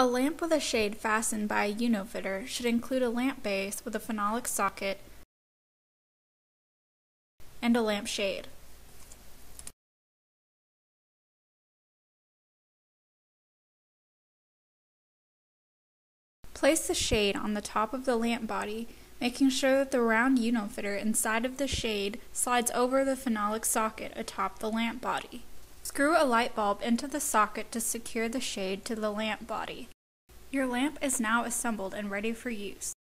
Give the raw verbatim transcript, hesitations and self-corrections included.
A lamp with a shade fastened by a UNO-fitter should include a lamp base with a phenolic socket and a lamp shade. Place the shade on the top of the lamp body, making sure that the round UNO-fitter inside of the shade slides over the phenolic socket atop the lamp body. Screw a light bulb into the socket to secure the shade to the lamp body. Your lamp is now assembled and ready for use.